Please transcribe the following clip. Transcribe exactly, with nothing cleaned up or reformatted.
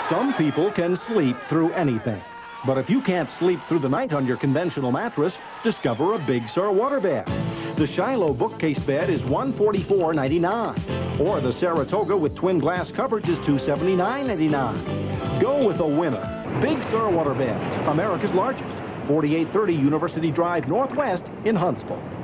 Some people can sleep through anything. But if you can't sleep through the night on your conventional mattress, discover a Big Sur Waterbed. The Shiloh bookcase bed is one hundred forty-four ninety-nine, or the Saratoga with twin glass coverage is two hundred seventy-nine ninety-nine. Go with a winner. Big Sur Waterbeds, America's largest, forty-eight thirty University Drive Northwest in Huntsville.